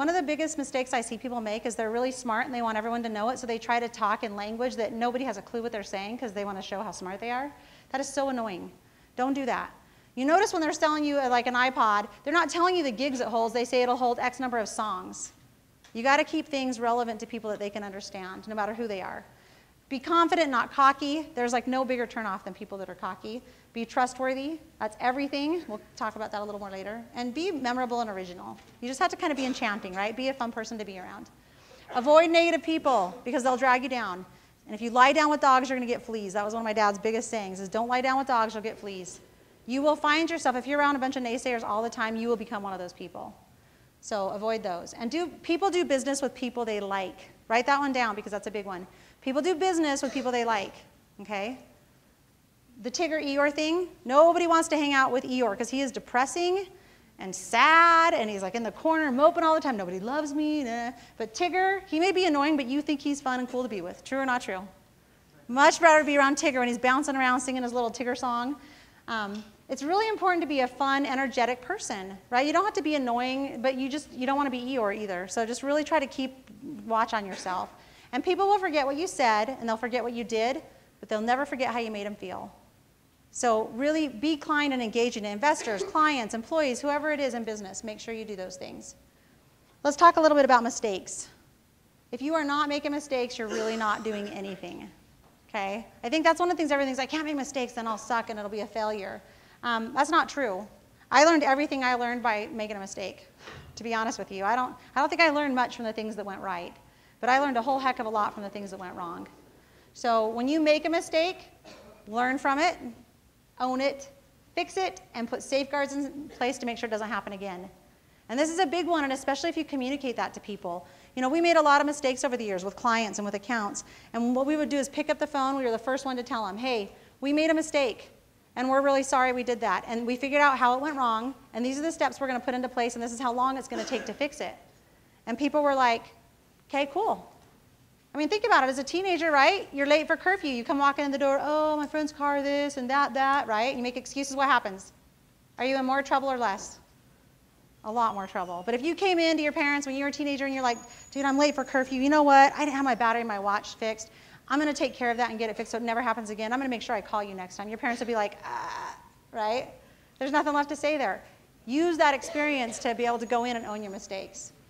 one of the biggest mistakes I see people make is they're really smart and they want everyone to know it, so they try to talk in language that nobody has a clue what they're saying because they want to show how smart they are. That is so annoying. Don't do that. You notice when they're selling you like an iPod, they're not telling you the gigs it holds. They say it'll hold X number of songs. You got to keep things relevant to people that they can understand, no matter who they are. Be confident, not cocky. There's like no bigger turnoff than people that are cocky. Be trustworthy. That's everything. We'll talk about that a little more later. And be memorable and original. You just have to kind of be enchanting, right? Be a fun person to be around. Avoid negative people because they'll drag you down. And if you lie down with dogs, you're going to get fleas. That was one of my dad's biggest sayings, is don't lie down with dogs, you'll get fleas. You will find yourself, if you're around a bunch of naysayers all the time, you will become one of those people. So avoid those. And people do business with people they like. Write that one down because that's a big one. People do business with people they like, okay? The Tigger Eeyore thing, nobody wants to hang out with Eeyore because he is depressing and sad, and he's like in the corner moping all the time. Nobody loves me. Nah. But Tigger, he may be annoying, but you think he's fun and cool to be with. True or not true? Much better to be around Tigger when he's bouncing around singing his little Tigger song. It's really important to be a fun, energetic person, right? You don't have to be annoying, but you don't want to be Eeyore either. So just really try to keep watch on yourself. And people will forget what you said, and they'll forget what you did, but they'll never forget how you made them feel. So really be kind and engaging to investors, clients, employees, whoever it is in business. Make sure you do those things. Let's talk a little bit about mistakes. If you are not making mistakes, you're really not doing anything. Okay? I think that's one of the things everything's, I can't make mistakes, then I'll suck and it'll be a failure. That's not true. I learned everything I learned by making a mistake, to be honest with you. I don't think I learned much from the things that went right, but I learned a whole heck of a lot from the things that went wrong. So when you make a mistake, learn from it, own it, fix it, and put safeguards in place to make sure it doesn't happen again. And this is a big one, and especially if you communicate that to people. You know, we made a lot of mistakes over the years with clients and with accounts, and what we would do is pick up the phone. We were the first one to tell them, hey, we made a mistake, and we're really sorry we did that. And we figured out how it went wrong, and these are the steps we're going to put into place, and this is how long it's going to take to fix it. And people were like, okay, cool. I mean, think about it. As a teenager, right? You're late for curfew. You come walking in the door, oh, my friend's car, this and that, right? You make excuses. What happens? Are you in more trouble or less? A lot more trouble. But if you came in to your parents when you were a teenager and you're like, dude, I'm late for curfew. You know what? I didn't have my battery in my watch fixed. I'm going to take care of that and get it fixed so it never happens again. I'm going to make sure I call you next time. Your parents would be like, right? There's nothing left to say there. Use that experience to be able to go in and own your mistakes.